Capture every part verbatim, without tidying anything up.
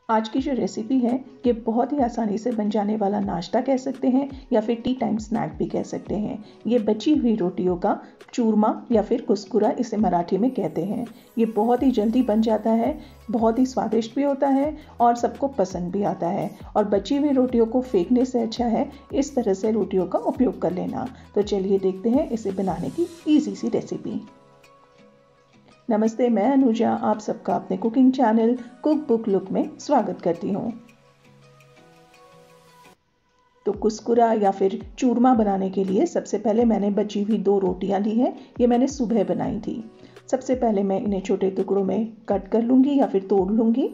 आज की जो रेसिपी है ये बहुत ही आसानी से बन जाने वाला नाश्ता कह सकते हैं या फिर टी टाइम स्नैक भी कह सकते हैं। ये बची हुई रोटियों का चूरमा या फिर कुस्कुरा इसे मराठी में कहते हैं। ये बहुत ही जल्दी बन जाता है, बहुत ही स्वादिष्ट भी होता है और सबको पसंद भी आता है। और बची हुई रोटियों को फेंकने से अच्छा है इस तरह से रोटियों का उपयोग कर लेना। तो चलिए देखते हैं इसे बनाने की ईजी सी रेसिपी। नमस्ते, मैं अनुजा आप सबका अपने cooking channel cook book look में स्वागत करती हूँ। तो कुस्कुरा या फिर चूरमा बनाने के लिए सबसे पहले मैंने बची हुई दो रोटियां ली हैं। ये मैंने सुबह बनाई थी। सबसे पहले मैं इन्हें छोटे टुकड़ों में कट कर लूँगी या फिर तोड़ लूँगी।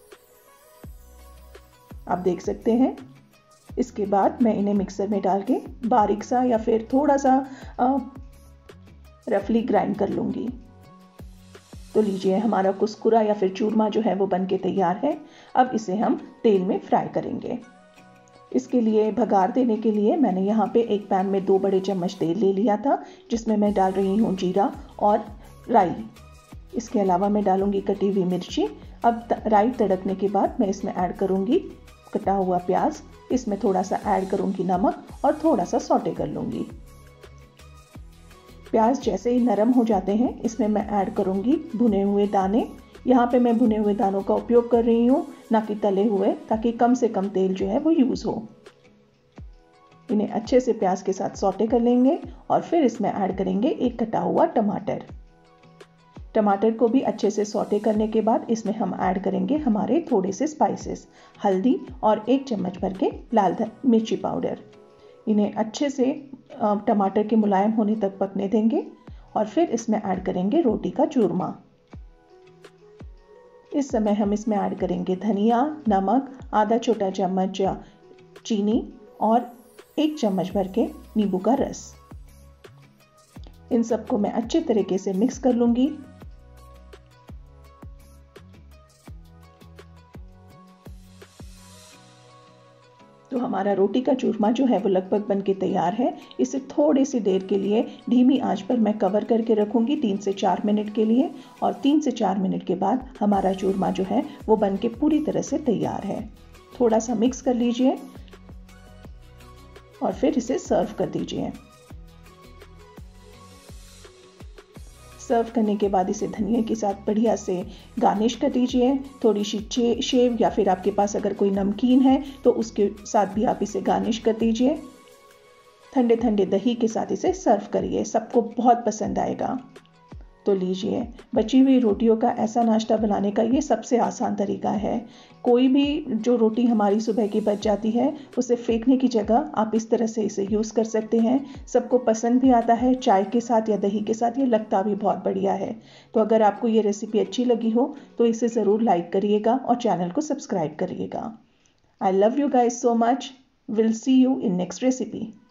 आप देख सकते हैं। इसके बाद मैं इन्हें मिक्सर में डाल के बारीक सा या फिर थोड़ा सा रफली ग्राइंड कर लूँगी। तो लीजिए, हमारा कुस्कुरा या फिर चूरमा जो है वो बन के तैयार है। अब इसे हम तेल में फ्राई करेंगे। इसके लिए भगार देने के लिए मैंने यहाँ पे एक पैन में दो बड़े चम्मच तेल ले लिया था, जिसमें मैं डाल रही हूँ जीरा और राई। इसके अलावा मैं डालूंगी कटी हुई मिर्ची। अब राई तड़कने के बाद मैं इसमें ऐड करूँगी कटा हुआ प्याज। इसमें थोड़ा सा ऐड करूँगी नमक और थोड़ा सा सौटे कर लूँगी। प्याज जैसे ही नरम हो जाते हैं इसमें मैं ऐड करूंगी भुने हुए दाने। यहाँ पे मैं भुने हुए दानों का उपयोग कर रही हूँ, ना कि तले हुए, ताकि कम से कम तेल जो है वो यूज़ हो। इन्हें अच्छे से प्याज के साथ सौटे कर लेंगे और फिर इसमें ऐड करेंगे एक कटा हुआ टमाटर। टमाटर को भी अच्छे से सौटे करने के बाद इसमें हम ऐड करेंगे हमारे थोड़े से स्पाइसेस, हल्दी और एक चम्मच भर के लाल मिर्ची पाउडर। इन्हें अच्छे से टमाटर के मुलायम होने तक पकने देंगे और फिर इसमें ऐड करेंगे रोटी का चूरमा। इस समय हम इसमें ऐड करेंगे धनिया, नमक, आधा छोटा चम्मच चीनी और एक चम्मच भर के नींबू का रस। इन सबको मैं अच्छे तरीके से मिक्स कर लूंगी। तो हमारा रोटी का चूरमा जो है वो लगभग बन के तैयार है। इसे थोड़ी सी देर के लिए धीमी आंच पर मैं कवर करके रखूंगी तीन से चार मिनट के लिए। और तीन से चार मिनट के बाद हमारा चूरमा जो है वो बन के पूरी तरह से तैयार है। थोड़ा सा मिक्स कर लीजिए और फिर इसे सर्व कर दीजिए। सर्व करने के बाद इसे धनिया के साथ बढ़िया से गार्निश कर दीजिए। थोड़ी सी शेव या फिर आपके पास अगर कोई नमकीन है तो उसके साथ भी आप इसे गार्निश कर दीजिए। ठंडे ठंडे दही के साथ इसे सर्व करिए, सबको बहुत पसंद आएगा। तो लीजिए, बची हुई रोटियों का ऐसा नाश्ता बनाने का ये सबसे आसान तरीका है। कोई भी जो रोटी हमारी सुबह की बच जाती है उसे फेंकने की जगह आप इस तरह से इसे यूज़ कर सकते हैं। सबको पसंद भी आता है, चाय के साथ या दही के साथ ये लगता भी बहुत बढ़िया है। तो अगर आपको ये रेसिपी अच्छी लगी हो तो इसे ज़रूर लाइक करिएगा और चैनल को सब्सक्राइब करिएगा। I love you guys so much. Will see you in next recipe.